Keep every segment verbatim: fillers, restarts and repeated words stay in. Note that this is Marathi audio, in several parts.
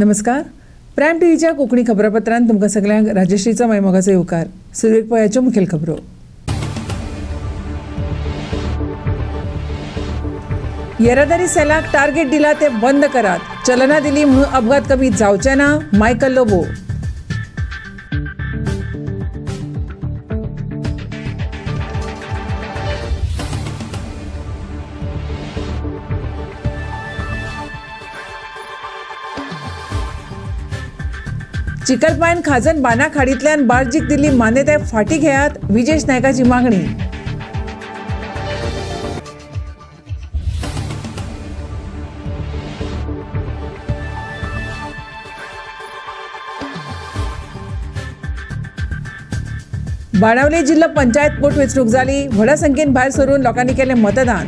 नमस्कार. प्रायम टीव्हीच्या कोंकणी खबरापत्रांत तुमकां सगळ्यांक राजश्रीचा मायमोगाचो येवकार. सुरवेक पळयाच्यो मुखेल खबरो. येरादारी सेलाक टार्गेट दिला ते बंद करात. चलना दिली म्हणून अपघात कमी जावचे ना, मायकल लोबो. चिकलपायन खाजन बाना खाडींतल्यान बार्जीक दिल्ली मान्यताय फाटी घेयात, विजेश नायकाची मागणी. बाणावले जिल्हा पंचायत पोटवेंचणूक जाली. व्हडा संख्येन भायर सरून लोकांनी केलें मतदान.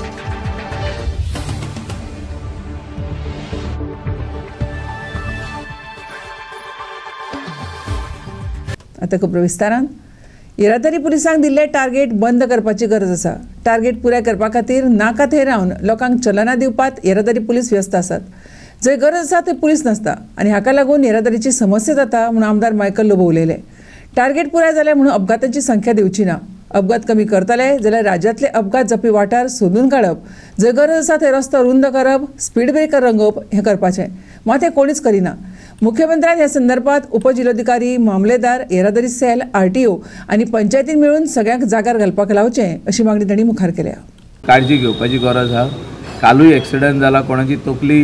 आता खबर विस्तारान. येरादारी पुलिसांक दिल्ले टार्गेट बंद करपाची गरज आसा. टार्गेट पुराय करपा खातीर नाका थंय रावन लोकांक चलना दिवपात येरादारी पुलीस व्यस्त आसात. जंय गरज आसा थंय पुलीस नासता आनी हाका लागून येरादारीची समस्या जाता म्हणून आमदार मायकल लोबो उलयले. टार्गेट पुराय जाले म्हणून अपघातांची संख्या देंवची ना. अपघात कमी करतले जाल्यार राज्यांतले अपघात जावपी वाठार सोदून काडप, जंय गरज आसा थंय रस्तो रुंद करप, स्पीड ब्रेकर रंगोवप हें करपाचें. मात हें कोणीच करिना. मुख्यमंत्र्यान ह्या संदर्भात उपजिल्लोधिकारी, मामलेदार, येरादारी सेल, आरटीओ आनी पंचायतीन मेळून सगळ्यांक जाग्यार घालपाक लावचें अशी मागणी तांणी मुखार केल्या. काळजी घेवपाची गरज आहा. कालूय एक्सिडंट जाला, कोणाची तकली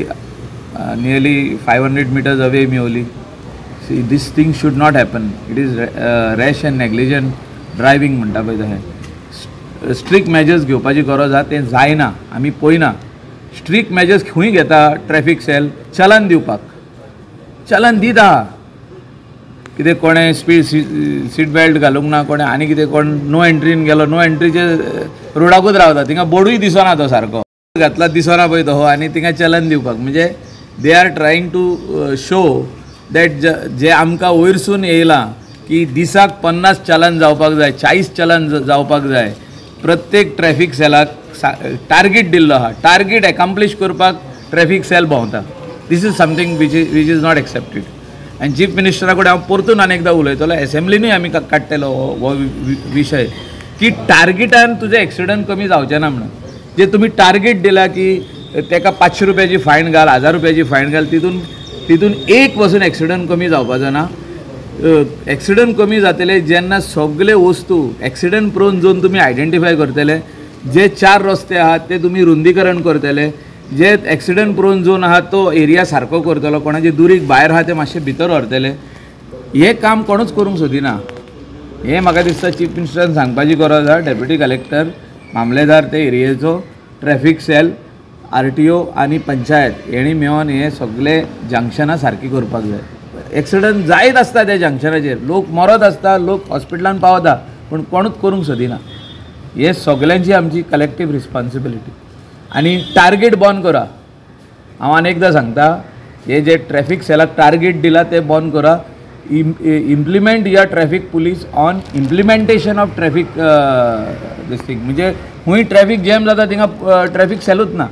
nearly five hundred metres away मेवली. This thing should not happen. It is rash and negligent driving म्हणटा पळय तशें. स्ट्रिक्ट मेजर्स घेवपाची गरज आहा. तें जायना, आमी पळयना. स्ट्रिक्ट मेजर्स खंय घेता ट्रॅफिक सेल? चलन दिवपाक. चलन दीत आहा. कितें कोणें स्पीड सीट बेल्ट घालूंक ना, कोणें आनी कितें, कोण नो एंट्रीन गेलो, नो एंट्रीचे रोडाकूच रावता. थिंगा बोर्डूय दिसना तो सारको घातला दिसना पळय तो, आनी थिंगा चलन दिवपाक. म्हणजे they are trying to show that जे आमकां वयरसून येयलां की दिसाक पन्नास चलन जावपाक जाय, चाळीस चलन जावपाक जाय. प्रत्येक ट्रॅफिक सेलाक टार्गेट दिल्लो आहा. टार्गेट एकम्प्लीश करपाक ट्रॅफिक सेल भोंवता. This is something which is which is not accepted. आनी चीफ मिनिस्टरा कडेन हांव परतून आनी एकदां उलयतलो. एसेंब्लीनूय आमी काडटलो हो विशय की टार्गेटान तुजें एक्सिडंट कमी जावचें ना म्हणून. जे तुमी टार्गेट दिला की ताका पांचशे रुपयाची फायन घाल, हजार रुपयाची फायन घाल, तितून तितून एक पासून एक्सिडंट कमी जावपाचो ना. एक्सिडंट कमी जातले जेन्ना सगळे वस्तू एक्सिडंट प्रोन झोन तुमी आयडेंटिफाय करतले. जे चार रस्ते आहात ते तुमी रुंदीकरण करतले. जे एक्सिडंट प्रोन झोन आहा तो एरिया सारको करतलो. कोणाची दुरीक भायर आहा ते मातशे भितर व्हरतले. हे काम कोणूच करूंक सोदिना. हे म्हाका दिसता चीफ मिनिस्टरान सांगपाची गरज आहा. डेप्युटी कलेक्टर, मामलेदार ते एरियेचो, ट्रॅफिक सेल, आरटीओ आनी पंचायत हेणी मेळोन हे सगळे जंक्शनां सारकी करपाक जाय. एक्सिडंट जायत आसता त्या जंक्शनाचेर, लोक मरत आसता, लोक हॉस्पिटलान पावता, पूण कोणूच करूंक सोदिना. हे सगळ्यांची आमची कलेक्टीव रिस्पॉन्सिबिलिटी. आनी टार्गेट बंद करा. हांव आनी एकदां सांगता, हे जे ट्रॅफिक सेलाक टार्गेट दिला ते बंद करा. Implement your traffic police on implementation of traffic this thing. म्हणजे खंय ट्रॅफिक जॅम जाता थिंगा ट्रॅफिक सेलूच ना,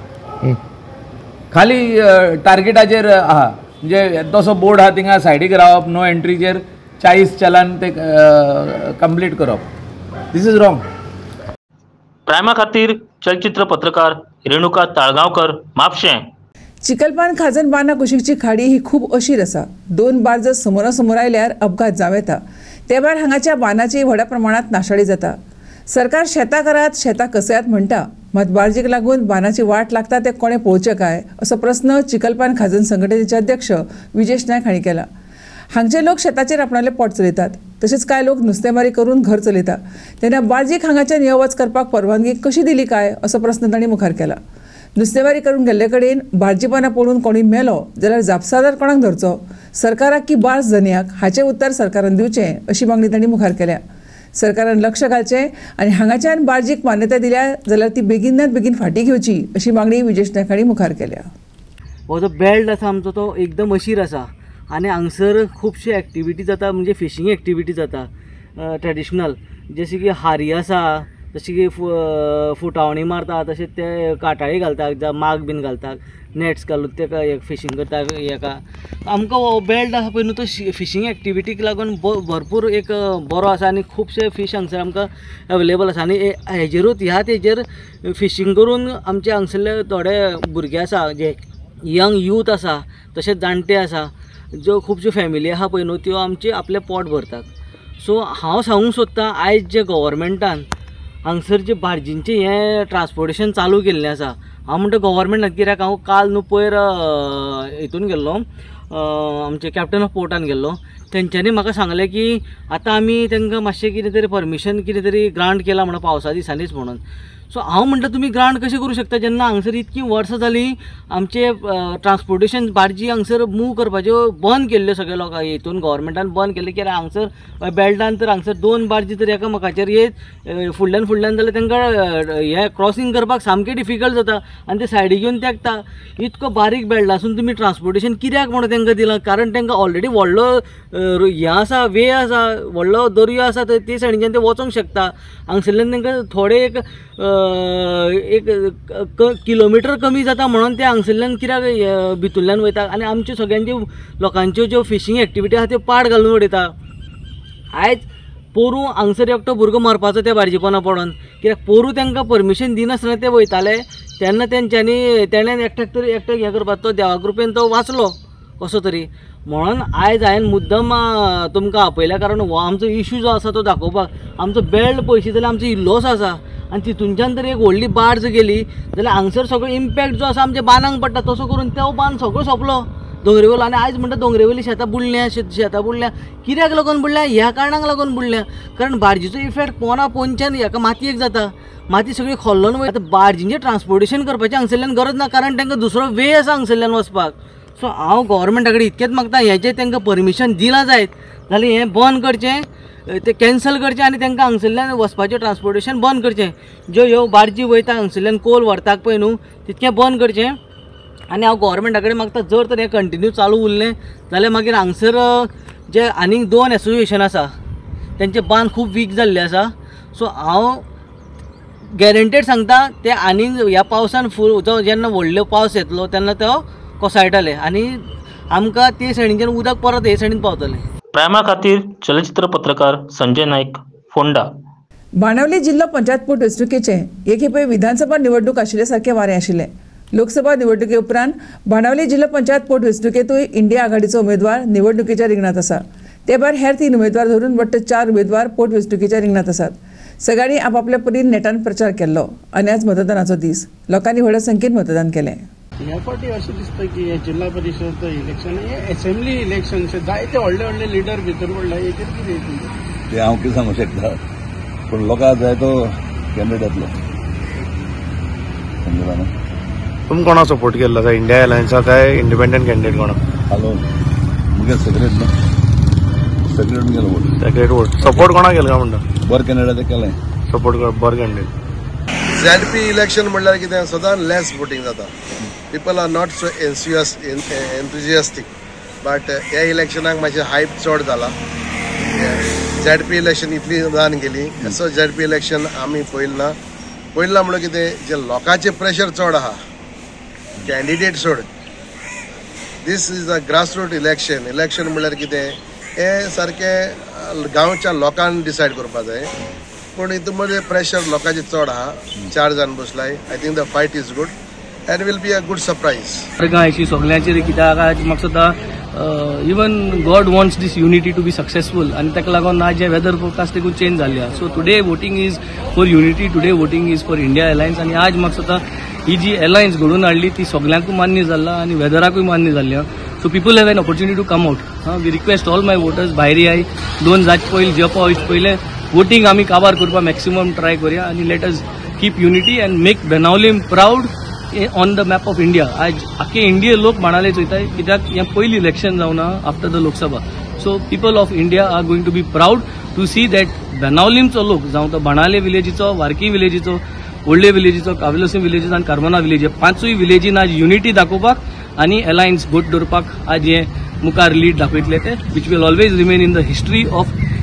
खाली टार्गेटाचेर आहा. म्हणजे तसो बोर्ड आहा थिंगा सायडीक रावप, नो एंट्रीचेर चाळीस चलन ते कंप्लीट करप. This is wrong. प्रायमा खातीर चलचित्र पत्रकार रेणुका ताळगांवकर, म्हापशें. चिकलपान खाजन बाना कुशीकची खाडी ही खूब अशीर आसा. दोन बार्ज समोरासमोर आयल्यार अपघात जावं येता. ते भायर हांगाच्या बानाची व्हड्या प्रमाणात नाशाडी जाता. सरकार शेतां करात, शेतां कसयात म्हणटा, मात बार्जीक लागून बानाची वाट लागता ते कोणें पळोवचें काय असो प्रस्न चिकलपान खाजन संघटनेचे अध्यक्ष विजेश नायक हांणी केला. हांगचे लोक शेताचेर आपणालें पोट चलयतात, तशेंच कांय लोक नुस्तेमारी करून घर चलयता. तेन्ना बार्जीक हांगाच्यान यो वच करपाक परवानगी कशी दिली काय असो प्रस्न तांणी मुखार केला. नुस्तेमारी करून गेल्ले कडेन बार्जीपणां पळोवन कोणी मेलो जाल्यार जापसालदार कोणाक धरचो, सरकाराक की बार्ज धन्याक, हाचें उत्तर सरकारान दिवचें अशी मागणी तांणी मुखार केल्या. सरकारान लक्ष घालचें आनी हांगाच्यान बार्जीक मान्यताय दिल्या जाल्यार ती बेगिनात बेगीन फाटी घेवची अशी मागणी विजेश नायक हांणी मुखार केल्या. हो जो बेल्ट आसा आमचो तो एकदम अशीर आसा आनी हांगसर खुबशी एक्टिविटी जाता. म्हणजे फिशींग एक्टिविटी जाता ट्रेडिशनल, जशी की हारी आसा, जशी की फु फुटावणी मारता तशेंच ते काटाळी घालतात जावं माग बीन घालतात नेट्स घालून तेका एक फिशींग करता हेका आमकां हो बेल्ट आसा पळय न्हू तो फिशींग एक्टिविटीक लागून भरपूर एक बरो आसा आनी खुबशे फीश हांगसर आमकां अवेलेबल आसा आनी हेजेरूच ह्याच हेजेर फिशींग करून आमचे हांगसरले थोडे भुरगे आसा जे यंग यूथ आसा तशेंच जाणटे आसा ज्यो खुबश्यो फॅमिली आसा पळय न्हू त्यो आमचे आपलें पोट भरतात. सो हांव सांगूंक सोदतां आयज जे गव्हर्मेंटान हांगसर जे बार्जींचें हें ट्रान्सपोर्टेशन चालू केल्लें आसा हांव म्हणटा गव्हर्मेंटान कित्याक हांव काल न्हू पयर हितून गेल्लो आमचे कॅप्टन ऑफ पोर्टान गेल्लो तेंच्यांनी म्हाका सांगलें की आतां आमी तांकां मातशें कितें तरी परमिशन कितें तरी ग्रांट केलां म्हणून पावसा दिसांनीच म्हणून. सो हांव म्हणटा तुमी ग्रांट कशें करूं शकता जेन्ना हांगसर इतकीं वर्सां जालीं आमचे ट्रान्सपोर्टेशन बार्जी हांगसर मूव करपाच्यो बंद केल्ल्यो सगळे लोकां हितून गव्हर्मेंटान बंद केल्ले कित्याक हांगसर बेल्टान तर हांगसर दोन बार्जी तर एकामेकाचेर येत फुडल्यान फुडल्यान जाल्यार तांकां हें क्रॉसींग करपाक सामकें डिफिकल्ट जाता आनी ते सायडीक येवन तेंकता. इतको बारीक बेल्ट आसून तुमी ट्रान्सपोर्टेशन कित्याक म्हणून तांकां दिलां कारण तांकां ऑलरेडी व्हडलो हें आसा वे आसा व्हडलो दर्यो आसा ते सायडीच्यान ते वचोंक शकता. हांगसरल्यान तांकां थोडे एक एक किलोमिटर कमी जाता म्हणून ते हांगसरल्यान कित्याक भितरल्यान वयता आनी आमच्यो सगळ्यांच्यो लोकांच्यो ज्यो फिशींग एक्टिविटी आसा त्यो पाड घालून उडयता. आयज पोरूं हांगसर एकटो भुरगो मरपाचो त्या बार्जीपणा पडोन कित्याक पोरूं तांकां परमिशन दिनासतना ते वयताले तेन्ना तेंच्यांनी तेणेन एकट्याक तरी एकट्याक हें करपाक तो देवा कृपेन तो वाचलो कसो तरी म्हणून आयज हांवें मुद्दम तुमकां आपयल्या कारण हो आमचो इशू जो आसा तो दाखोवपाक आमचो बेल्ट पळयशी जाल्यार आमचो इल्लोस आसा आनी तितूनच्यान तर एक व्हडली बार्ज गेली जाल्यार हांगसर सगळो इम्पॅक्ट जो आसा आमच्या बांदांक पडटा तसो करून तो बांद सगळो सोंपलो दोंगरेवेलो आनी आयज म्हणटा दोंगरेवेली शेतां बुडल्या शेतां बुडल्या कित्याक लागून बुडल्या ह्या कारणाक लागून बुडल्या कारण बार्जीचो इफेक्ट पोना पोंदच्यान हेका मातयेक जाता माती सगळी खोल्लोन वयता. बार्जींचें ट्रान्सपोर्टेशन करपाचें हांगसरल्यान गरज ना कारण तांकां दुसरो वे आसा हांगसरल्यान वचपाक. सो हांव गव्हर्मेंटा कडेन इतकेंच मागता हेजें तांकां परमिशन दिलां जायत जाल्यार हें बंद करचें ते कॅन्सल करचें आनी तांकां हांगसरल्यान वचपाचें ट्रान्सपोर्टेशन बंद करचें. ज्यो ह्यो बार्जी वयता हांगसरल्यान कोल व्हरतात पळय न्हू तितकें बंद करचें आनी हांव गव्हर्मेंटा कडेन मागता जर तर हें कंटिन्यू चालू उरलें जाल्यार मागीर हांगसर जे आनीक दोन एसोसिएशन आसा तेंचे बांद खूब वीक जाल्ले आसा. सो हांव गॅरंटेड सांगता ते आनीक ह्या पावसान फूल जो जेन्ना व्हडलो पावस येतलो तेन्ना तो कोसळटले आनी आमकां ते सायडीच्यान उदक परत हे सायडीन पावतलें. प्रायमा खातीर चलचित्र पत्रकार संजय नाईक फोंडा. बाणावली जिल्लो पंचायत पोट वेंचणुकेचें हे खेपे विधानसभा निवडणूक आशिल्ले सारकें वारें आशिल्लें. लोकसभा निवडणुके उपरांत बाणावली जिल्लो पंचायत पोट वेंचणुकेतूय इंडिया आघाडीचो उमेदवार निवडणुकीच्या रिंगणांत आसा. ते भायर हेर तीन उमेदवार धरून वट्ट चार उमेदवार पोट वेंचणुकीच्या रिंगणांत आसात. सगळ्यांनी आपापल्या परीन नेटान प्रचार केल्लो आनी आज मतदानाचो दीस लोकांनी व्हड संख्येन मतदान केलें. ह्या फावटी अशें दिसता की हे जिल्हा परिशद इलेक्शन हे असेंब्ली इलेक्शन जायते व्हडले व्हडले लिडर भितर पडला हेचेर कितें ते हांव कितें सांगूं शकता पूण लोकांक जाय तो कॅन्डिडेट येतलो समजला न्हू. तुमी कोणाक सपोर्ट केल्लो काय इंडिया एलायन्सा काय इंडिपेंडंट कॅन्डिडेट कोणाक? हालो मुगे सेक्रेट न्हू सेक्रेट गेलो वोट सेक्रेट वोट सपोर्ट कोणाक केलो काय म्हणटा? बरें कॅन्डिडेट केलें सपोर्ट कर बरें कॅन्डिडेट. झॅड पी इलेक्शन म्हणल्यार कितें सदांच लेस वोटींग जाता. People are not so anxious enthusiastic but ह्या इलेक्शनाक मातशें हायप चड जाला. झॅड पी इलेक्शन इतली जावन गेली असो झॅड पी इलेक्शन आमी पयलें ना. पयलें म्हणल्यार कितें जे लोकांचें प्रेशर चड आहा कॅन्डिडेट सोड. This is a grassroot election. Election म्हणल्यार कितें हें सारकें गांवच्या लोकांनी डिसायड करपा जाय पूण हितून मध्ये प्रेशर लोकांचें चड आहा. चार जाण बसलाय. I think the fight is good and will be a good surprise. अशी सगळ्यांचेर कित्याक आज म्हाका सुद्दां even God wants this unity to be successful आनी ताका लागून आज जे वेदर फोरकास्टिंगूय चेंज जाल्ली आहा. So today voting is for unity today voting is for India alliance आनी आज म्हाका सुद्दां ही जी एलायन्स घडून हाडली ती सगळ्यांकूय मान्य जाल्ला आनी वेदराकूय मान्य जाल्ली आहा. So people have an opportunity to come out. We request all my voters भायर आय दोन जाच पयलीं जेवपा वयचे पयलें वोटींग आमी काबार करपा मॅक्सिमम ट्राय करया आनी let us keep unity and make Benaulim proud on the map of India. आज आख्खे इंडिये लोक बाणाले चोयताय कित्याक हें पयलीं इलेक्शन जावना after the Lok Sabha. So people of India are going to be proud to see that बेनावलीमचो लोक जावं तो बाणाले विलेजीचो वार्की विलेजीचो व्हडले विलेजीचो कावेलोसी विलेजीचो आनी कार्मोना विलेज पांचूय विलेजीन आज युनिटी दाखोवपाक आनी एलायन्स गोट दवरपाक आज हे मुखार लीड दाखयतले ते which will always remain in the history of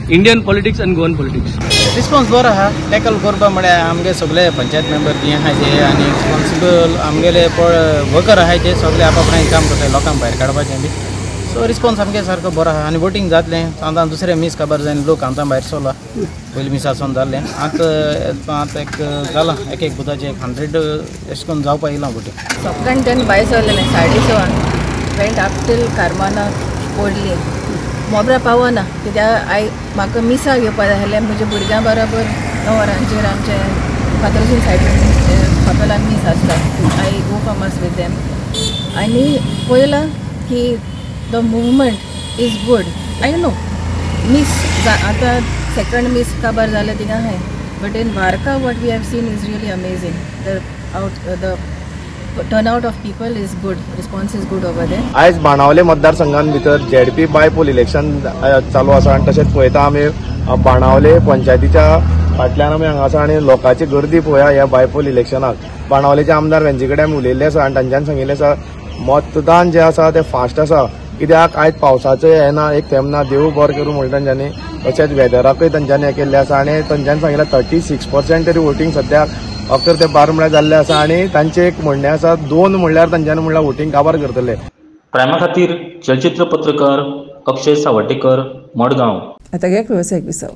Indian politics आनी गोवन पॉलिटिक्स. रिस्पॉन्स बरो आहा. टॅकल करपा म्हळ्यार आमगे सगळे पंचायत मेंबर बी आहा जे आनी रिस्पॉन्सिबल आमगेले वर्कर आहाय ते सगळे आपापल्यान काम करताय लोकांक भायर काडपाचें बी. सो रिस्पॉन्स आमगे सारको बरो आहा आनी वोटींग जातलें. आतां दुसरें मीस खबर जायन लोक आमकां भायर सरला. पयलीं मिसासून जाल्लें आतां आतां एक जालां एक एक बुथाचें एक हंड्रेड अशें करून जावपा येयलां वोटींग. सगळ्यांक तेन्ना भायर सरलेलें साडे सवान वेंट अप टील कार्माना ओडली मोबरा पावना कित्याक आय म्हाका मिसा घेवपा जाय आसलें म्हज्या भुरग्यां बरोबर णव वरांचेर आमचे फातर्जीन सायडीन हॉटेलान मीस आसता. I go for mass with them आनी पळयलां की the movement is good. I know मीस आतां सेकंड मीस काबार जालें थिंगा आहाय बट इन वार्का what we have seen is really amazing. The out the turnout of people is good, response is good over there. आयज बाणावले मतदारसंघान भितर झेडपी बायपोल इलेक्शन चालू आसा आनी तशेंच पळयता आमी बाणावले पंचायतीच्या फाटल्यान आमी हांगासर आनी लोकांची गर्दी पळया ह्या बायपोल इलेक्शनाक. बाणावलेचे आमदार वेंचे कडेन आमी उलयल्ले आसा आनी तांच्यान सांगिल्लें आसा मतदान जें आसा तें फास्ट आसा कित्याक आयज पावसाचें हें ना एक थेंब ना देव बरें करूं म्हणटा तांच्यांनी. तशेंच वेदराकूय तांच्यांनी हें केल्लें आसा आनी तांच्यांनी सांगिल्लें थर्टी सिक्स पर्सेंट तरी वोटींग सद्याक अकरा ते बारा म्हळ्यार जाल्लें आसा आनी तांचें एक म्हणणें आसा दोन म्हणल्यार तांच्यांनी म्हणल्यार वोटींग काबार करतले. प्रायमा खातीर चलचित्र पत्रकार अक्षय सावटेकर, मडगांव. आता घ्या एक व्यावसायिक विसव.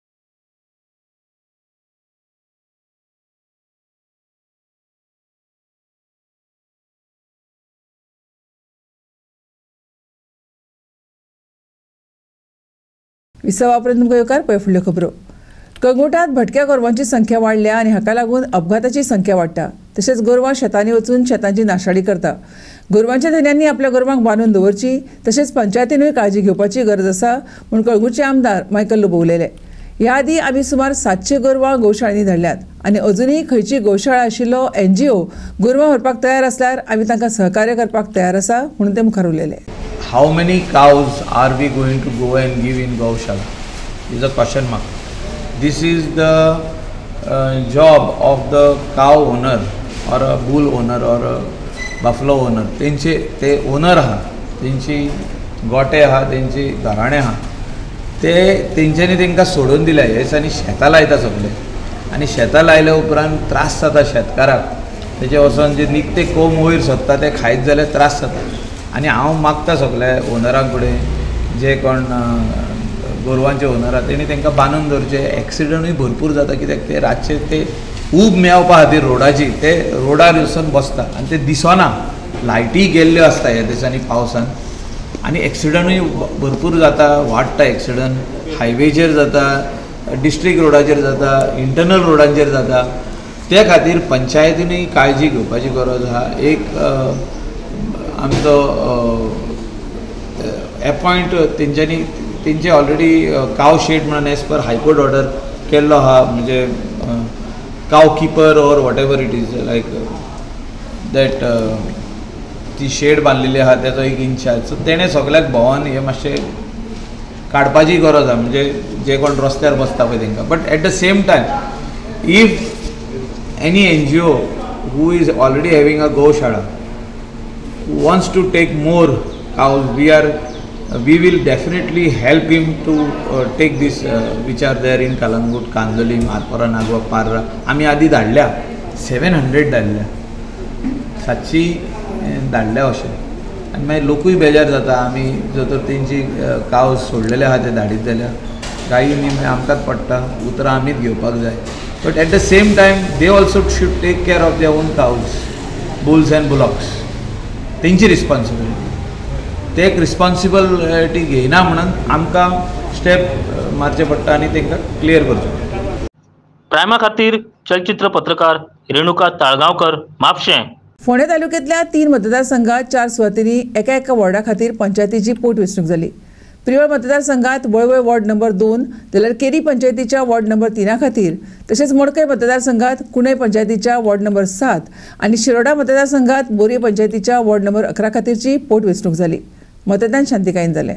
विसवापर्यंत तुमकां येवकार पळय फुडल्यो खबरो. कंगोटात भटक्या गोरवांची संख्या वाडल्या आनी हाका लागून अपघाताची संख्या वाडटा. तशेंच गोरवां शेतांनी वचून शेतांची नाशाडी करता. गोरवांच्या धन्यांनी आपल्या गोरवांक बांदून दवरची तशेंच पंचायतीनूय काळजी घेवपाची गरज आसा म्हूण कळंगूटचे आमदार मायकल लोबो उलयले. ह्या आदी आमी सुमार सातशे गोरवां गोशाळांनी धाडल्यात आनी अजुनूय खंयची गोशाळा आशिल्लो एनजीओ गोरवां व्हरपाक तयार आसल्यार आमी तांकां सहकार्य करपाक तयार आसा म्हणून ते मुखार उलयले. How many cows are we going to go and give in Gaushala? Is a question mark. This is the uh, job of the cow owner or a bull owner or a buffalo owner. तेंचे ते ओनर आहा, तेंची गोटे आहा, तेंची घराणे आहा, ते तेंच्यांनी तेंकां सोडून दिल्या हे दिसांनी शेतां लायता सगळे आनी शेतां लायल्या उपरांत त्रास जाता शेतकाराक. तेचे वचोन जे निकते कोंब वयर सोदता ते खायत जाल्यार त्रास जाता. आनी हांव मागता सगळ्या ओनरांक कडेन जे कोण गोरवांचे ओनर आहा तेणी तांकां बांदून दवरचे. एक्सिडंटूय भरपूर जाता कित्याक ते रातचे ते ऊब मेळपा खातीर रोडाची ते रोडार वचून बसता आनी ते दिसना. लायटी गेल्ल्यो आसता ह्या दिसांनी पावसान आनी एक्सिडंटूय भरपूर जाता, वाडटा एक्सिडंट. हायवेचेर जाता, डिस्ट्रिक्ट रोडाचेर जाता, इंटरनल रोडांचेर जाता. त्या खातीर पंचायतीनूय काळजी घेवपाची गरज आहा. एक आमचो एपॉयंट तेंच्यांनी तेंचे ऑलरेडी काव शेड म्हणून एज पर हायकोर्ट ऑर्डर केल्लो आहा म्हणजे काव किपर or what ever it is like that ती शेड बांदलेली आहा तेजो एक इन्चार्ज. सो तेणें सगळ्याक भोंवन हें मातशें काडपाची गरज आहा म्हणजे जे कोण रस्त्यार बसता पळय तेंकां. But at the same time if any NGO who is already having a gaushala wants to take more cows, we are uh, we will definitely help him to uh, take this uh, which are there in Kalangut, Kandoli, Marpora, Nagwa, Parra. आमी आदी धाडल्या सेवन हंड्रेड धाडल्या सातशी धाडल्या अशें आनी मागीर लोकूय बेजार जाता. आमी जर तर तेंची काव सोडलेले आहा ते धाडीत जाल्यार गायी निमणे आमकांच पडटा, उतरां आमीच घेवपाक जाय. But at the same time they also should take care of their own cows, bulls and bullocks. तेंची रिस्पॉन्सिबिलिटी ते एक रिस्पॉन्सिबिलिटी घेयना म्हणून आमकां स्टेप मारचे पडटा आनी तांकां क्लियर करचें पडटा. प्रायमा खातीर चलचित्र पत्रकार रेणुका ताळगांवकर, म्हापशें. फोंडे तालुक्यांतल्या तीन मतदारसंघात चार सुवातींनी एका एका वॉर्डा खातीर पंचायतीची पोटवेंचणूक जाली. प्रिवळ मतदारसंघात वळवय वॉर्ड नंबर दोन जाल्यार केरी पंचायतीच्या वॉर्ड नंबर तीना खातीर तशेंच मडकय मतदारसंघात कुणय पंचायतीच्या वॉर्ड नंबर सात आनी शिरोडा मतदारसंघात बोरये पंचायतीच्या वॉर्ड नंबर अकरा खातीरची पोटवेंचणूक जाली. मतदान शांतीकायेन जालें.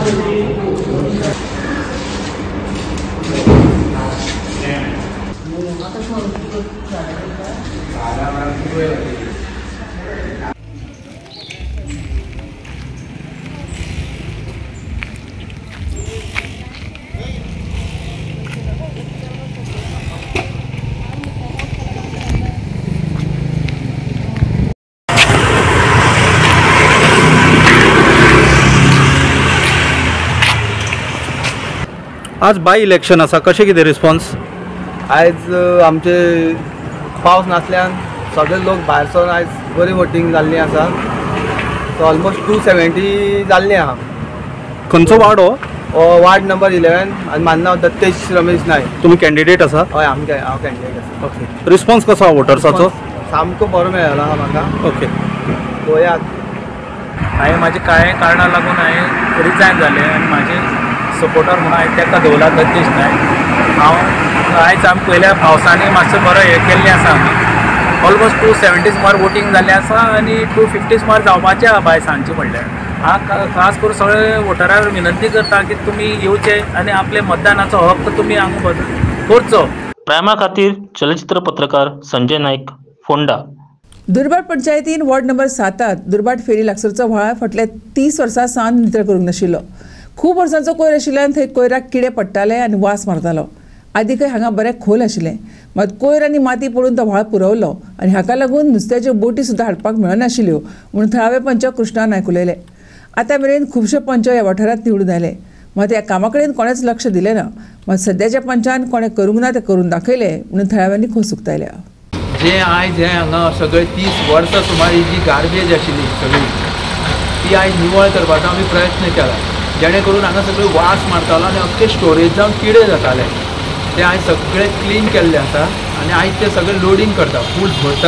आज बाय इलेक्शन आसा, कशें कितें रिस्पॉन्स? आयज आमचे पावस नासल्यान सगळे लोक भायर सरून आयज बरी वोटींग जाल्ली आसा. सो ऑलमोस्ट टू सेवेंटी जाल्ली आहा. खंयचो वार्ड हो? हो वार्ड नंबर इलेवन आनी म्हाजें नांव दत्तेश रमेश नायक. तुमी कॅन्डिडेट आसा? हय आमचे हांव कॅन्डिडेट आसा. ओके. रिस्पॉन्स कसो आहा वोटर्साचो? सामको बरो मेळ्ळो आहा म्हाका. ओके. पळयात. हांवें म्हाजे कांय कारणां लागून हांवें रिजायन जालें आनी म्हाजे सपोर्टर म्हणून हांवें ताका दवरला दत्तेश नायक. हांव आयज आमी पयल्या पावसांनी मातसो बरो हें केल्लें आसा. आमी ऑलमोस्ट टू सेवेंटी सुमार वोटींग जाल्लें आसा आनी टू फिफ्टी सुमार जावपाचें आहा बाय सांजचे म्हणल्यार. हांव खास करून सगळे वोटरांक विनंती करता की तुमी येवचे आनी आपले मतदानाचो हक्क तुमी हांगा करचो. प्रायमा खातीर चलचित्र पत्रकार संजय नाईक, फोंडा. दुर्बाट पंचायतीन वॉर्ड नंबर सातात दुर्बाट फेरी लागसरचो व्हाळ फाटल्या तीस वर्सां सावन नितळ करूंक नाशिल्लो. खूब वर्सांचो कोयर आशिल्ल्यान थंय कोयराक किडे पडटाले आनी वास मारतालो. आदीकय हांगा बरें खोल आशिल्लें, मात कोयर आनी माती पडून तो व्हाळ पुरवलो आनी हाका लागून नुस्त्याच्यो बोटी सुद्दां हाडपाक मेळनाशिल्ल्यो म्हणून थळावे पंच कृष्णा नायक उलयले. आतां मेरेन खुबशे पंच ह्या वाठारांत निवडून आयले, मात ह्या कामा कडेन कोणेच लक्ष दिलें ना. मात सद्याच्या पंचान कोणें करूंक ना तें करून दाखयलें म्हणून थळाव्यांनी खोस उक्तायल्या. जे आयज हे हांगा सगळे तीस वर्सां सुमार ही जी गार्बेज आशिल्ली सगळी ती आयज निवळ करपाचो आमी प्रयत्न केला, जेणे करून हांगा सगळे वास मारतालो आनी अख्खे स्टोरेज जावन किडे जाताले. ते आयज सगळे क्लीन केल्ले आसा आनी आयज ते सगळे लोडिंग करता, फूल भरता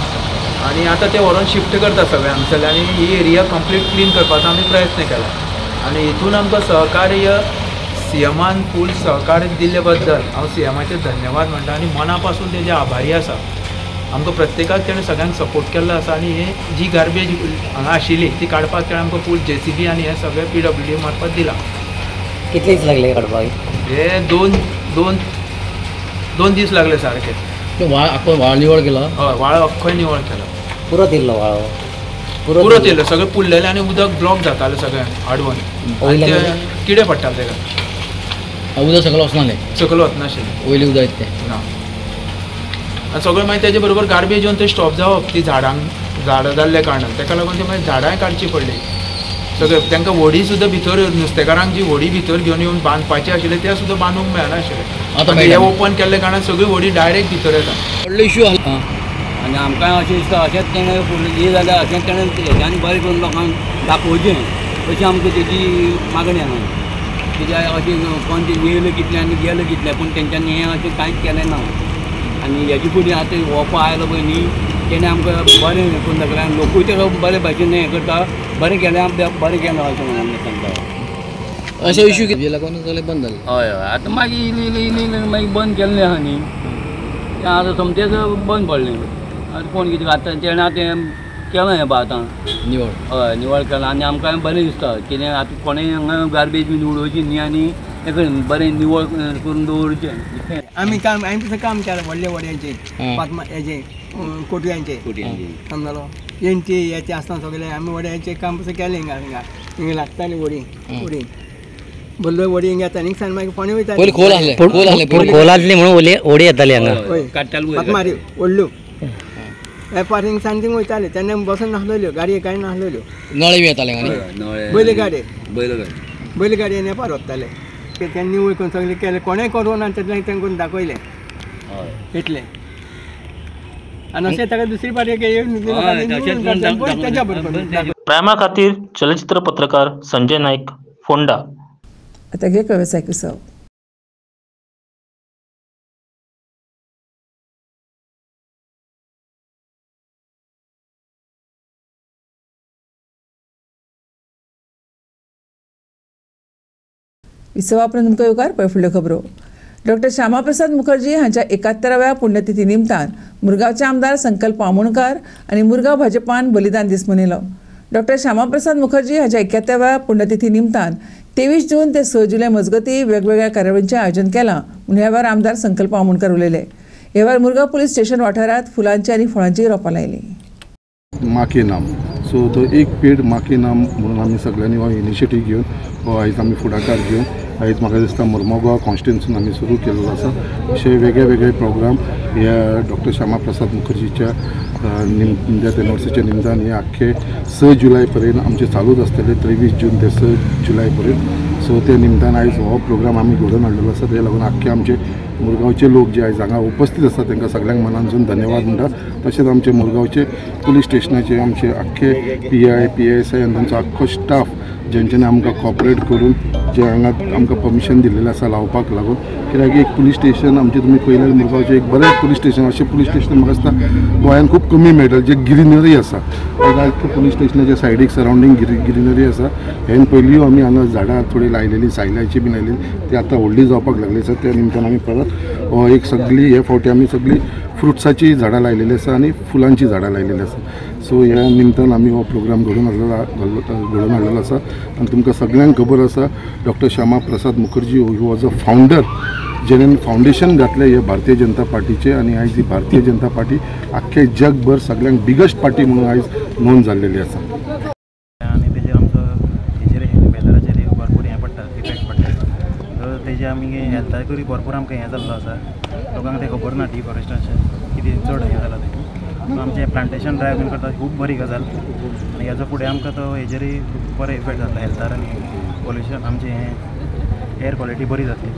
आनी आतां ते व्हरून शिफ्ट करता सगळे हांगसरले आनी ही एरिया कंप्लीट क्लीन करपाचो आमी प्रयत्न केला. आनी हितून आमकां सहकार्य सी एमान फूल सहकार्य दिल्ले बद्दल हांव सी एमाचे धन्यवाद म्हणटा आनी मना पासून तेजे आभारी आसा. आमकां प्रत्येकाक तेणें सगळ्यांक सपोर्ट केल्लो आसा आनी हे जी गार्बेज हांगा आशिल्ली ती काडपाक तेणें आमकां फूल जे सी बी आनी हे सगळे पी डब्ल्यू डी मार्फत दिला. कितले दीस लागले काडपाक? हे दोन दोन दोन दीस लागले सारके. व्हाळ आख्खो व्हाळ निवळ केलो? हय व्हाळ अख्खोय निवळ केलो. पुरो येयल्लो व्हाळ? पुरो येयल्लो, सगळे पुल्लेले आनी उदक ब्लॉक जातालें सगळें आडवून. किडे पडटाले तेका. उदक सकयल वचनासलें? सकयल वचनाशिल्लें. वयलें उदक येता तें? ना. आनी सगळें मागीर तेजे बरोबर गार्बेज येवन थंय स्टॉप जावप ती झाडांक झाडां जाल्ल्या कारणान ताका लागून ती मागीर झाडांय काडची पडली. सगळे तांकां व्हडी सुद्दां भितर नुस्तेकारांक जी व्हडी भितर घेवन येवन बांदपाचें आशिल्लें तें सुद्दां बांदूंक मेळनाशिल्लें. हे ओपन केल्ले कारणान सगळी व्हडी डायरेक्ट भितर येता. व्हडलो इश्यू आसा आनी आमकां अशें दिसता अशेंच तेणें हें जाल्यार अशेंच तेणें हेज्यान बरें करून लोकांक दाखोवचें अशी आमकां तेजी मागणी आसा. कित्याक अशें कोण तें येयलें कितलें आनी गेलें कितलें पूण तेंच्यांनी हें अशें कांयच केलें ना. आनी हेजे फुडें आतां ओपो आयलो पळय न्ही तेणें आमकां बरें हें करून दाखयलें आनी लोकूय तेका बरे भाशेन हें करता. बरें केलें आमकां बरें केलें अशें म्हणून सांगता. अशें इश्यू कितें लागून जालें बंद जालें? हय हय आतां मागीर इल्ली इल्ली इल्ली मागीर बंद केल्लें आहा न्ही तें आतां सोमतेच बंद पडलें. आतां कोण कितें आतां तेणें आतां केलां हें पळय आतां निवळ. हय निवळ केलां आनी आमकां बरें दिसता. कितें आतां कोणेंय हांगा गार्बेज बी उडोवची न्ही आनी हें बरें निवळ करून दवरचें. आमी काम आमी तशें काम केलां व्हडले व्हड्यांचें पातमा हेजें कोटयांचें समजलो हेंची हेचें आसता सगळें आमी व्हड्यांचें काम तशें केलें हिंगा हिंगा हिंगा लागताली व्हडी व्हडी बल्लो व्हडी हिंगा येता हिंगसान मागीर फोंडे वयता. खोल आहलें खोल आहलें खोल आसली म्हणून व्हडी व्हडी येताली हांगा पातमारी व्हडल्यो हे पार हिंगसान थिंग वयताले तेन्ना बसून नासलेल्यो गाडये कांय नासलेल्यो. नळे बी येताले बैल गाडये बैल गाडयेन पार वताले. तें निवळ करून सगळें केलें कोणेंय करून आनी तेतलें तेंकून दाखयलें इतलें. आनी अशें ताका दुसरी पाटी तेज्या बरोबर. प्रायमा खातीर चलचित्र पत्रकार संजय नाईक, फोंडा. आतां घे वेवसाय किसो. विसवा उपरांत तुमकां येवकार पळय फुडल्यो खबरो. डॉक्टर श्यामाप्रसाद मुखर्जी हांच्या एकात्तराव्या पुण्यतिथी निमतान मुरगांवचे आमदार संकल्प आमोणकार आनी मुरगांव भाजपान बलिदान दीस मनयलो. डॉक्टर श्यामाप्रसाद मुखर्जी हांच्या एक्यात्तराव्या पुण्यतिथी निमतान तेवीस जून ते स जुलय मजगती वेगवेगळ्या कार्यावळींचें आयोजन केलां म्हूण ह्या वेळार आमदार संकल्प आमोणकर उलयले. ह्या वेळार मुरगांव पुलीस स्टेशन वाठारांत फुलांची आनी फळांची रोपां लायलीं. माके नाम सो तो एक पेड माके नाम म्हणून आमी सगळ्यांनी हो इनिशिएटीव घेवन हो आयज आमी फुडाकार घेवन आयज म्हाका दिसता मुर्मुगांव कॉन्स्टिट्युन्सीन आमी सुरू केल्लो आसा. अशे वेगळे वेगळे प्रोग्राम ह्या डॉक्टर श्यामा प्रसाद मुखर्जीच्या निम डेथ एनिवर्सरीच्या निमतान हे आख्खे स जुलय पर्यंत आमचे चालूच आसतले तेवीस जून ते स जुलय पर्यंत. सो ते निमतान आयज हो प्रोग्राम आमी घडोवन हाडलेलो आसा. ते लागून आख्खे आमचे मुरगांवचे लोक जे आयज हांगा उपस्थित आसा तांकां सगळ्यांक मनानसून धन्यवाद म्हणटा. तशेंच आमचे मुरगांवचे पुलीस स्टेशनाचे आमचे आख्खे P I P S I आनी तांचो आख्खो स्टाफ जेंच्यांनी आमकां कॉपरेट करून जे हांगा आमकां परमिशन दिल्लेलें आसा लावपाक लागून. कित्याक एक पुलीस स्टेशन आमचे तुमी पळयल्यार मुरगांवचें एक बरें पुलीस स्टेशन अशें पुलीस स्टेशन म्हाका दिसता गोंयांत खूब कमी मेळटलें जे ग्रिनरी आसा. आख्खे पुलीस स्टेशनाच्या सायडीक सरावंडींग ग्री ग्रिनरी आसा. हें पयलीं आमी हांगा झाडां थोडी लायलेलीं सायलाची बी लायलेली ती आतां व्हडली जावपाक लागली आसा. त्या निमतान आमी परत हो एक सगळी हे फावटी आमी सगळीं फ्रुट्साची झाडां लायलेली आसा आनी फुलांची झाडां लायलेली आसा. सो ह्या निमतान आमी हो प्रोग्राम घडोवन हाडलेलो घडोवन हाडलेलो आसा. आनी तुमकां सगळ्यांक खबर आसा doctor Shyama Prasad Mukherjee who was a founder जेणेन फावंडेशन घातलें हे भारतीय जनता पार्टीचे आनी आयज ही भारतीय जनता पार्टी आख्खे जगभर सगळ्यांक बिगस्ट पार्टी म्हणून आयज नोंद जाल्लेली आसा. आनी तेजेर आमचो हेजेर वेदराचेर भरपूर हें पडटा इफेक्ट पडटा. तेजे आमी हेल्थाकूय भरपूर आमकां हें जाल्लो आसा. लोकांक ते खबर ना डिफॉरेस्टेशन कितें चड हें जालां तें. सो आमचें प्लांटेशन ड्रायव बीन करता खूब बरी गजाल आनी हेजो फुडें आमकां तो हेजेरय बरो इफेक्ट जातलो हेल्थार आनी पोल्युशन आमचें हें एअर क्वॉलिटी बरी जातली.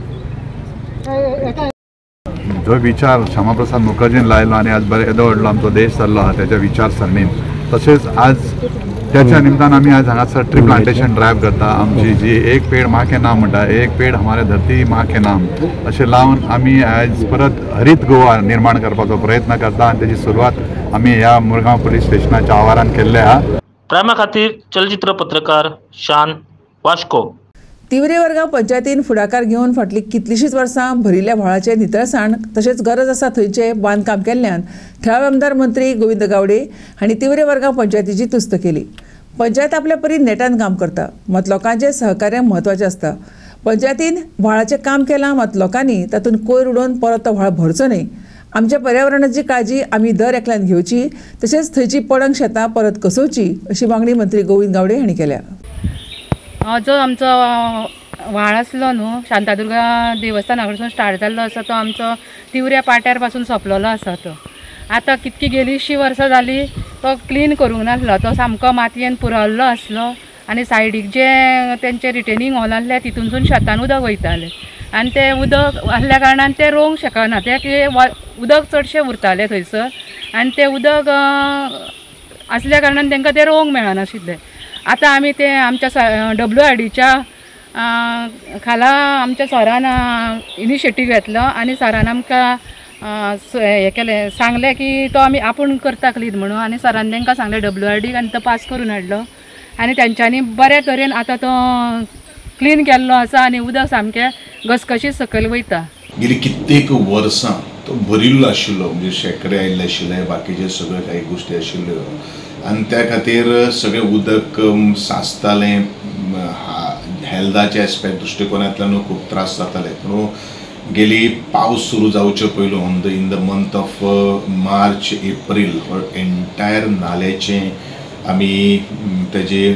जो विचार श्यामाप्रसाद मुखर्जीन लायलो आनी आज बरें येदो व्हडलो आमचो देश जाल्लो आहा तेच्या विचारसरणीन तशेंच आज त्याच्या निमतान आमी आज हांगासर ट्री प्लांटेशन ड्रायव करता. आमची जी एक पेड माँ के नाम म्हणटा एक पेड हमारे धरती माँ के नाम अशें लावन आमी आज परत हरीत गोवा निर्माण करपाचो प्रयत्न करता आनी तेजी सुरवात आमी ह्या मुरगांव पुलीस स्टेशनाच्या आवारान केल्ले आहा. प्रायमा खातीर चलचित्र पत्रकार शान वास्को. तिवरे वर्गांव पंचायतीन फुडाकार घेवन फाटलीं कितलींशींच वर्सां भरिल्ल्या व्हाळाचें नितळसाण तशेंच गरज आसा थंयचें बांदकाम केल्ल्यान थळावे आमदार मंत्री गोविंद गावडे हांणी तिवरे वर्गांव पंचायतीची तुस्त केली. पंचायत आपल्या परी नेटान काम करता मात लोकांचें सहकार्य म्हत्वाचें आसता. पंचायतीन व्हाळाचें काम केलां मात लोकांनी तातूंत कोयर उडोवन परत तो व्हाळ भरचो न्हय. आमच्या पर्यावरणाची काळजी आमी दर एकल्यान घेवची तशेंच थंयची पडंग शेतां परत कसोवची अशी मागणी मंत्री गोविंद गावडे हांणी केल्या. जो आमचो व्हाळ आसलो न्हू शांतादुर्गा देवस्थाना कडसून स्टार्ट जाल्लो आसा तो आमचो तिवऱ्या पाट्यार पासून सोंपलेलो आसा. तो आतां कितकी गेलीशी वर्सां जाली तो क्लीन करूंक नासलो. तो सामको मातयेन पुरल्लो आसलो आनी सायडीक जे तेंचे रिटेनिंग हॉल आसले तितूनसून शेतान उदक वयतालें आनी ते उदक आसल्या कारणान ते रोवंक शकना. ते उदक चडशें उरतालें थंयसर आनी ते उदक आसल्या कारणान तांकां ते रोवंक मेळनाशिल्लें. आतां आमी ते आमच्या डब्ल्यू आर डीच्या खाला आमच्या सरान इनिशिएटीव घेतलो आनी सरान आमकां हें केलें सांगलें की तो आमी आपूण करता क्लीन म्हणून आनी सरान तांकां सांगलें डब्ल्यू आर डीक आनी तो पास करून हाडलो आनी तेंच्यांनी बऱ्या तरेन आतां तो क्लीन केल्लो आसा आनी उदक सामकें घसघशीत सकयल वयता. गेली कित्येक वर्सां तो भरिल्लो आशिल्लो म्हणजे शेकडे आयिल्ले आशिल्ले बाकीचे सगळे काही गोष्टी आशिल्ल्यो आनी त्या खातीर सगळें उदक साचतालें. हेल्थाचे एस्पेक्ट दृश्टिकोनांतल्यान खूब त्रास जाताले. पूण गेली पावस सुरू जावचे पयलू on the in the month of March April entire नाल्याचें आमी तेजे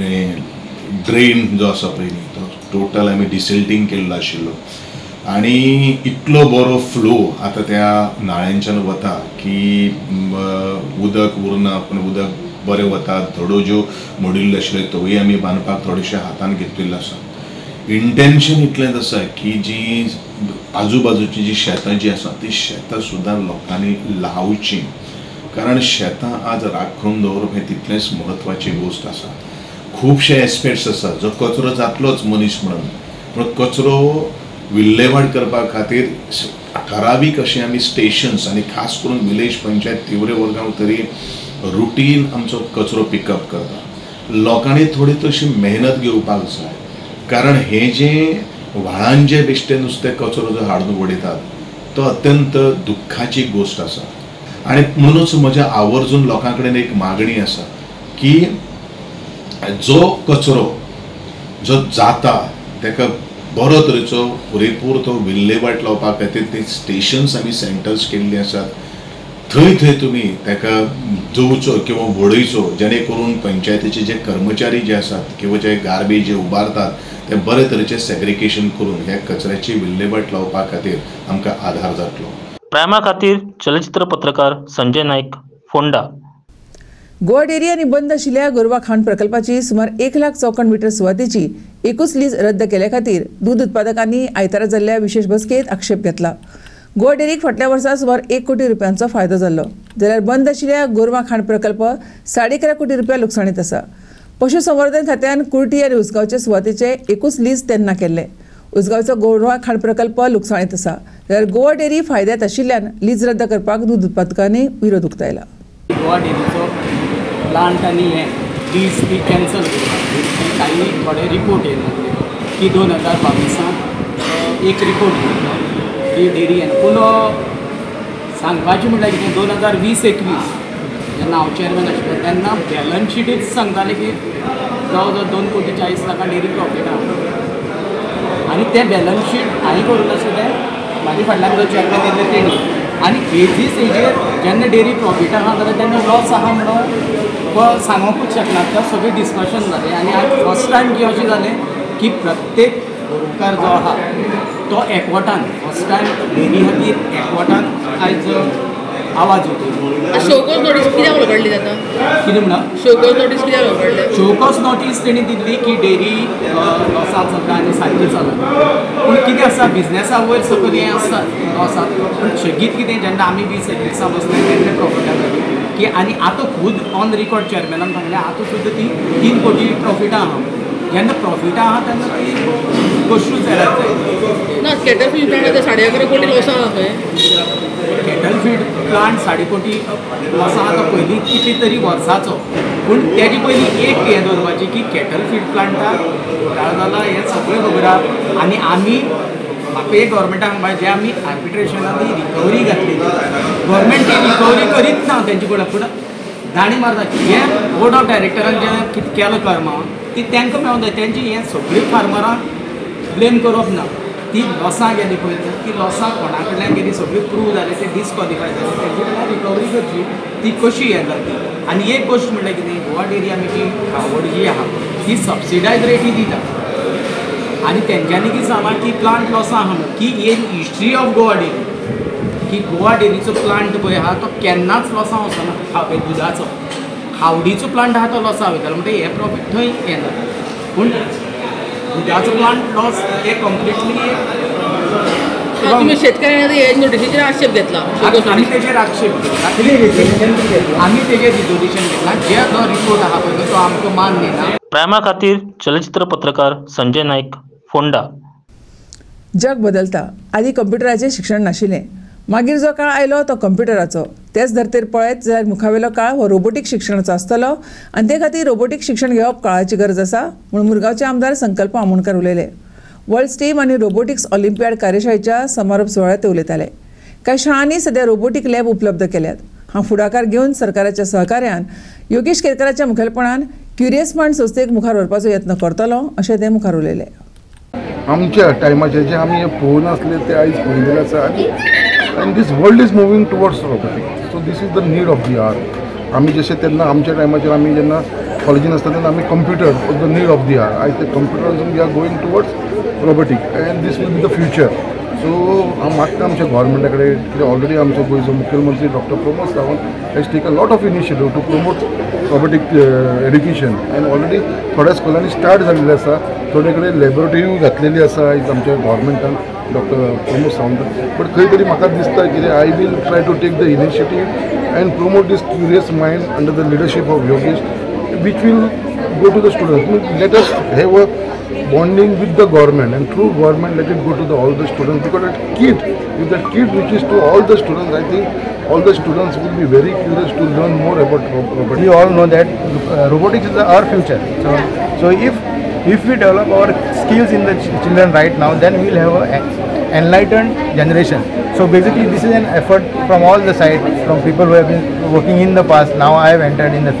ड्रेन जो आसा पळय तो टोटल आमी डिसिल्टींग केल्लो आशिल्लो आनी इतलो बरो फ्लो आतां त्या नाळ्यांच्यान वता की उदक उरना पूण उदक बरें वता. थोड्यो ज्यो मोडिल्ल्यो आशिल्ल्यो त्योय आमी बांदपाक थोडेशे हातान घेतिल्लो आसा. इंटेन्शन इतलेंच आसा की जी आजूबाजूची जी शेतां जी आसा ती शेतां सुद्दां लोकांनी लावची कारण शेतां आज राखून दवरप हें तितलेंच म्हत्वाची गोश्ट आसा. खुबशे एस्पेक्ट्स आसा जो कचरो जातलोच मनीस म्हणून पूण कचरो विल्हेवाट करपा खातीर ठरावीक अशें आमी स्टेशन्स आनी खास करून विलेज पंचायत तिवरे वर्गांव तरी रुटीन आमचो कचरो पिकअप करता. लोकांनी थोडी तशी मेहनत घेवपाक जाय कारण हे जे व्हाळान जे बेश्टे नुस्तें कचरो जो हाडून उडयतात तो अत्यंत दुख्खाची गोश्ट आसा. आनी म्हणूनच म्हज्या आवर्जून लोकां कडेन एक मागणी आसा की जो कचरो जो जाता ताका बरो तरेचो पुरेपूर तो विल्हेवाट लावपा खातीर ते स्टेशन्स आमी सेंटर्स केल्ली आसात. थंय थंय तुमी ताका जोवचो किंवा वडयचो, जेणे करून पंचायतीचे जे कर्मचारी जे आसात किंवा जे गार्बेज जे उबारतात ते बरे तरेचे सेग्रिगेशन करून ह्या कचऱ्याची विल्हेवाट लावपा खातीर आमकां आधार जातलो. प्रायमा खातीर चलचित्र पत्रकार संजय नाईक, फोंडा. गोवा डेअरी आणि बंद आशिल्ल्या गोरवा खाण प्रकल्पाची सुमार एक लाख चौखण मीटर सुवातेची एकूच लीज रद्द केल्या खातीर दूध उत्पादकांनी आयतारा जाल्ल्या विशेष बसकेत आक्षेप घेतला. गोवा डेअरीक फाटल्या वर्सा सुमार एक कोटी रुपयांचो फायदो जाल्लो, जाल्यार बंद आशिल्ल्या गोरवा खाण प्रकल्प साडे अकरा कोटी रुपया लुकसाणीत आसा. पशुसंवर्धन खात्यान कुर्टी आनी उसगांवचे सुवातेचे एकूच लीज तेन्ना केल्ले. उसगांवचो गोरवा खाण प्रकल्प लुकसाणीत आसा, जाल्यार गोवा डेअरी फायद्यांत आशिल्ल्यान लीज रद्द करपाक दूध उत्पादकांनी विरोध उक्तायला. गोवा डेअरीचो प्लांट आनी हें लीज ती कॅन्सल करपाक काही थोडे रिपोर्ट येयले की दोन हजार बावीसांत एक रिपोर्ट येयलो की डेअरी हें पूण सांगपाचें म्हटल्यार कितें दोन हजार वीस एकवीस जेन्ना हांव चेअरमॅन आशिल्लो तेन्ना बॅलन्स शीटूच सांगताले की जवळ जवळ दोन कोटी चाळीस लाखां डेअरी प्रॉफीट आहा आनी तें बॅलन्स शीट हांवें करूंक नाशिल्लें म्हाजे फाटल्यान जो चेअरमॅन येयले तेणी आनी बेजीस हेजेर जेन्ना डेअरी प्रॉफीट आहा जाल्यार तेन्ना लॉस आहा म्हणून सांगूंकूच शकना. तें सगळें डिस्कशन जालें आनी आज फर्स्ट टायम की अशें जालें की प्रत्येक गरोवकार जो आहा तो एकवटान फर्स्ट टायम डेअरी खातीर एकवटान आयज आवाज उठयलो. शोकॉस नोटीस कित्याक उलगडली जाता? कितें म्हणा? शोकॉस नोटीस कित्याक उलगडल्या? शोकॉस नोटीस तेणी दिल्ली की डेअरी लॉसाक चलता आनी सारकी चलना. पूण कितें आसा बिजनेसा वयर सकयल हें आसता लॉसाक, पूण शेगीत कितें जेन्ना आमी वीस एकवीसा बसले तेन्ना प्रॉफिटाक जाली की आनी आतां खूद ऑन रिकॉर्ड चेअरमॅनान सांगलें आतां सुद्दां ती तीन कोटी प्रॉफिटां आहा. जेन्ना प्रॉफिटां आहा तेन्ना ती कश्यूच येरात जाय ना. कॅटल फीड प्लांट साडे अकरा कोटी लॉस आहा खंय? कॅटल फीड प्लांट साडे कोटी लॉस आहा तो पयलीं कितें तरी वर्साचो, पूण तेजी पयलीं एक हें दवरपाची की कॅटल फीड प्लांटाक घोटाळो जाला हें सगळें खबर आहा. आनी आमी म्हाका एक गव्हर्मेंटाक सांगपाचें जें आमी आर्बिट्रेशनांनी रिकवरी घातलेली गव्हर्मेंट ती रिकवरी करीत ना तेंचे कडेन, पूण दाणी मारता हें बोर्ड ऑफ डायरेक्टरान जें कितें केलां कर्मां ती तांकां मेळूंक जाय. तेंची हें सगळीं फार्मरांक ब्लेम करप ना. ती लॉसां गेली पळय ती लॉसां कोणा कडल्यान गेली सगळी प्रूव जाली ते डिस्क्वॉलिफाय जाले तेंचे कडल्यान रिकवरी करची ती कशी हें जातली. आनी एक गोश्ट म्हणल्यार कितें गोवा डेअरी आमी जी आवड जी आहा ती सबसिडायज रेटी दिता आनी तेंच्यांनी कितें सांगलां की प्लांट लॉसां आहा म्हणून की ही हिस्ट्री ऑफ गोवा डेअरी की गोवा डेअरीचो प्लांट पळय आहा तो केन्नाच लॉसां वचना. खावपे दुदाचो खावडीचो प्लांट आहा तो लॉसां वयतालो म्हणटा हें प्रॉफीट थंय हें जाता, पूण दुदाचो प्लांट लॉस हे कंप्लिटली. तुम्ही शेतकऱ्यांनी हे नोटिसीचेर आक्षेप घेतला? आमी तेजेर आक्षेप घेतला आमी तेजेर रिजोल्युशन घेतलां जे जो रिपोर्ट आहा पळय तो आमकां मान्य ना. प्रायमा खातीर चलचित्र पत्रकार संजय नाईक, फोंडा. जग बदलता. आदी कंप्युटराचें शिक्षण नाशिल्लें, मागीर जो काळ आयलो तो कंप्युटराचो. तेच धर्तेर पळयत जाल्यार मुखावेलो काळ हो रोबोटीक शिक्षणाचो आसतलो आनी ते खातीर रोबोटीक शिक्षण घेवप काळाची गरज आसा म्हूण मुरगांवचे आमदार संकल्प आमोणकार उलयले. वर्ल्ड स्टीम आनी रोबोटिक्स ऑलिंपियाड कार्यशाळेच्या समारोप सुवाळ्यात ते उलयताले. कांय शाळांनी सध्या रोबोटीक लॅब उपलब्ध केल्यात. हा फुडाकार घेवन सरकाराच्या सहकार्यान योगेश केरकराच्या मुखेलपणान क्युरियस मायंड संस्थेक मुखार व्हरपाचो यत्न करतलो अशें ते मुखार उलयले. आमच्या टायमाचे जे आमी पळोवन आसले ते आयज पळयलेले आसा आनी and this world is moving towards robotics, so this is the need of the hour. आमी जशें तेन्ना आमच्या टायमाचेर आमी जेन्ना कॉलेजीन आसता तेन्ना आमी computer was the need of the hour. आयज ते कंप्युटरासून we are going towards robotic and this will be the future. So हांव मागता आमच्या गव्हर्मेंटा कडेन कित्याक ऑलरेडी आमचो गोंयचो मुख्यमंत्री doctor Pramod Sawant has taken lot of initiative to promote robotic education and already थोड्या स्कुलांनी स्टार्ट जाल्लें आसा. थोडे कडेन लॅबोरेटरी घातलेली आसा आयज आमच्या गव्हर्मेंटान डॉक्टर प्रमोद सावंत. बट खंय तरी म्हाका दिसता की I will try to take the initiative and promote this curious mind under the leadership of Yogesh which will go to the students. Let us have a bonding with the government and through government let it go to the, all the students, because that kid, if that kid reaches to all the students, I think all the students will be very curious to learn more about robotics. We all know that uh, robotics is our future. So, so if if we develop our skills in the ch children right now, then we will have an enlightened generation. So basically this is an effort from all the sides, from people who have been working in the past, now I have entered in the field,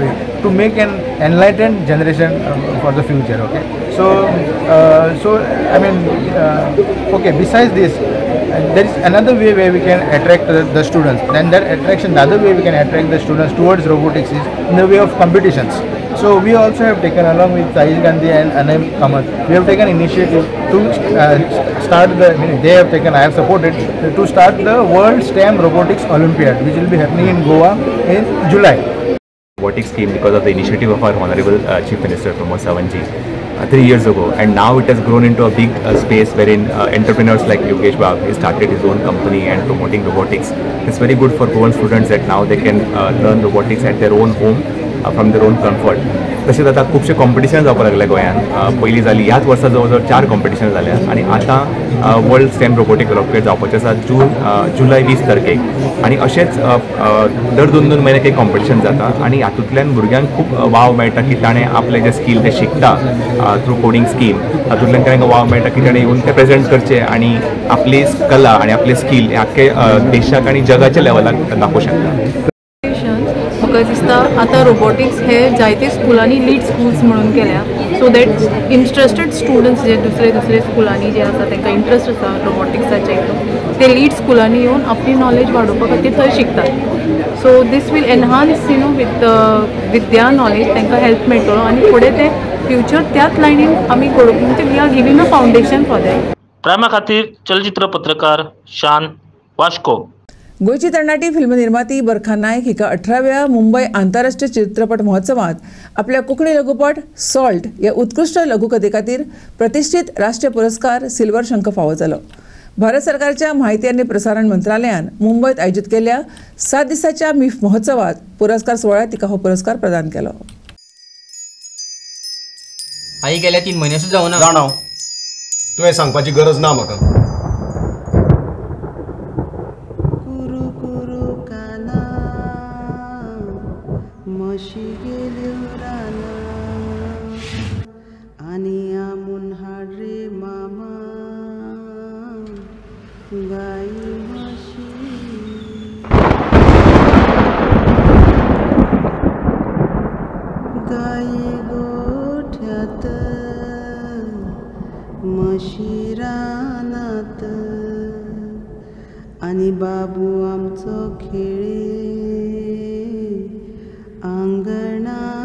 to make an enlightened generation uh, for the future. Okay, so uh, so I mean, uh, okay. Besides this, uh, there is another way where we can attract the, the students. Then that attraction, the other way we can attract the students towards robotics is in the way of competitions. So we also have taken, along with Sahil Gandhi and Anam Kamath, we have taken initiative to uh, start the, I mean, they have taken, I have supported, to start the World STEM Robotics Olympiad, which will be happening in Goa in July. Robotics came because of the initiative of our Honorable uh, Chief Minister Pramod Sawant ji uh, three years ago, and now it has grown into a big uh, space wherein uh, entrepreneurs like Yogesh Bagh has started his own company and promoting robotics. It's very good for Goan students that now they can uh, learn robotics at their own home. From their own comfort. तशेंच आतां खुबशे कॉम्पिटिशन जावपाक लागले गोंयांत. पयलीं जाली ह्याच वर्सा जवळ जवळ चार कॉम्पिटिशन जाल्या आनी आतां वर्ल्ड स्टेम रोबोटीक ऑलिम्पियाड जावपाचें आसा जून जुलय वीस तारखेक. आनी अशेंच दर दोन दोन म्हयने एक कॉम्पिटिशन जाता आनी हातूंतल्यान भुरग्यांक खूब वाव मेळटा की ताणें आपलें जें स्कील तें शिकता थ्रू कोडिंग स्कीम. हातूंतल्यान ताणें वाव मेळटा की ताणें येवन तें प्रेजेंट करचें आनी आपली कला आनी आपलें स्कील हें आख्खे देशाक आनी जगाच्या लेवलाक दाखोवंक शकता. म्हाका दिसता आतां रोबोटिक्स हे जायते स्कुलांनी लीड स्कूल्स म्हणून केल्या, सो दॅट इंट्रस्टेड स्टुडंट्स जे दुसरे दुसरे स्कुलांनी जे आसा तांकां इंट्रस्ट आसा रोबोटिक्साचे ते लीड स्कुलांनी येवन आपली नॉलेज वाडोवपा खातीर थंय शिकतात. So this will enhance you know with with their knowledge तांकां हेल्प मेळटलो आनी फुडें ते फ्युचर त्याच लायनीन आमी करूंक म्हणजे we are giving a foundation for that. प्रायमा खातीर चलचित्र पत्रकार शान वास्को. गोयची तरणाटी फिल्म निर्माती बरखा नायक हिका अठराव्या मुंबई आंतरराष्ट्रीय चित्रपट महोत्सवात आपल्या कोंकणी लघुपट सॉल्ट या उत्कृष्ट लघुकथे खातीर प्रतिष्ठीत राष्ट्रीय पुरस्कार सिल्वर शंख फावो जालो. भारत सरकारच्या माहिती आणि प्रसारण मंत्रालयान मुंबईत आयोजित केल्ल्या सात दिसाच्या मिफ महोत्सवात पुरस्कार सोहळ्यात तिका हो पुरस्कार प्रदान केलो. आई गेल्या तीन म्हयने सुद्दां जावना. जाणाव तुवें सांगपाची गरज ना म्हाका. आणि आमुन हाड रे मामा गाई म्हशी गाई गोठ्यात म्हशी रानात आणि बाबू आमचो खेळे अंगणात.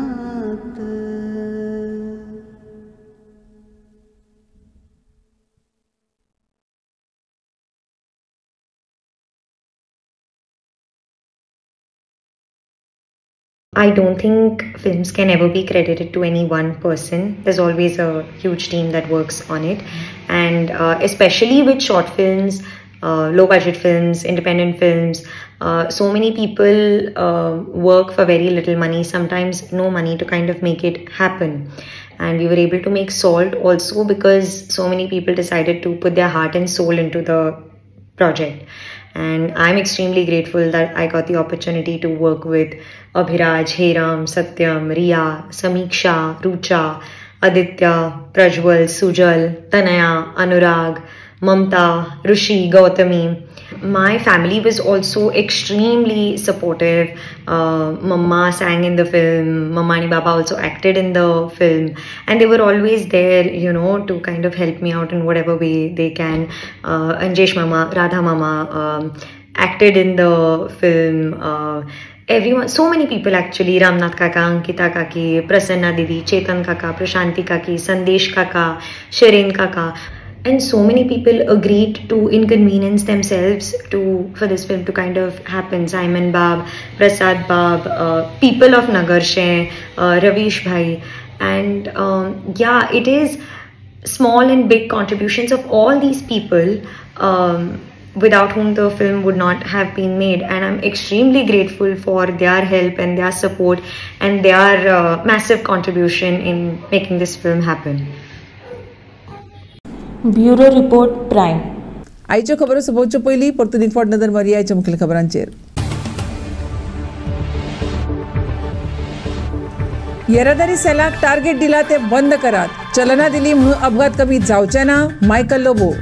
I don't think films can ever be credited to any one person. There's always a huge team that works on it, and uh, especially with short films, uh, low budget films, independent films, uh, so many people uh, work for very little money, sometimes no money, to kind of make it happen. And we were able to make Salt also because so many people decided to put their heart and soul into the project. And I'm extremely grateful that I got the opportunity to work with Abhiraj, Heram, Satyam, Riya, Samiksha, Rucha, Aditya, Prajwal, Sujal, Tanaya, Anurag, Mamta, Rishi, Gautami. My family was also extremely supportive. Uh, Mama sang in the film, Mama and Baba also acted in the film, and they were always there, you know, to kind of help me out in whatever way they can. Uh, Anjesh Mama, Radha Mama um, acted in the film. Uh, everyone, so many people actually, Ramnath Kaka, Ankita Kaki, Prasanna Didi, Chetan Kaka, Prashanti Kaki, Sandesh Kaka, Shireen Kaka. And so many people agreed to inconvenience themselves to for this film to kind of happen. Simon Bab, Prasad Bab, uh, people of Nagarshe, uh, Ravish Bhai. And um, yeah, it is small and big contributions of all these people um, without whom the film would not have been made. And I'm extremely grateful for their help and their support and their uh, massive contribution in making this film happen. Bureau report Prime. आयच्यो खबरो सोंपोवचे पयलीं परतून एक फावट नदर मारया आयच्या मुखेल खबरांचेर. येरादारी सेलाक टार्गेट दिला ते बंद करात. चलना दिली म्हणून अपघात कमी जावचे ना, मायकल लोबो.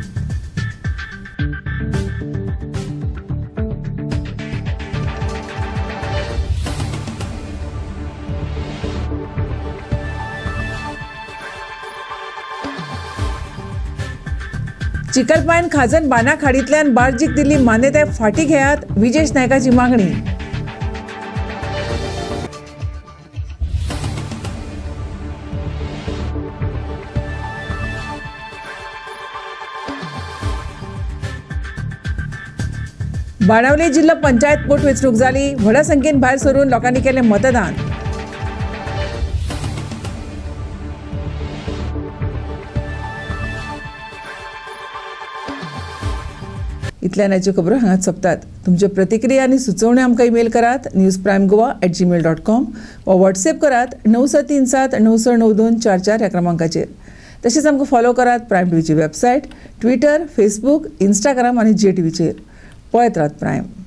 चिकलपायन खाजन बाना खाडींतल्यान बार्जीक दिल्ली मान्यताय फाटी घेयात, विजेश नायकाची मागणी. बाणावले जिल्हा पंचायत पोटवेंचणूक जाली. व्हडा संख्येन भायर सरून लोकांनी केलें मतदान. इतल्यान आयच्यो खबरो हांगाच सोंपतात. तुमच्यो प्रतिक्रिया आनी सुचोवण्यो आमकां ईमेल करात news Prime Goa at Gmail dot com वा व्हॉट्सएप करात णव स तीन सात णव स णव दोन चार चार ह्या क्रमांकाचेर. तशेंच आमकां फॉलो करात प्रायम टीव्हीची वेबसायट, ट्विटर, फेसबूक, इंस्टाग्राम आनी जे टीव्हीचेर. पळयत रात प्रायम.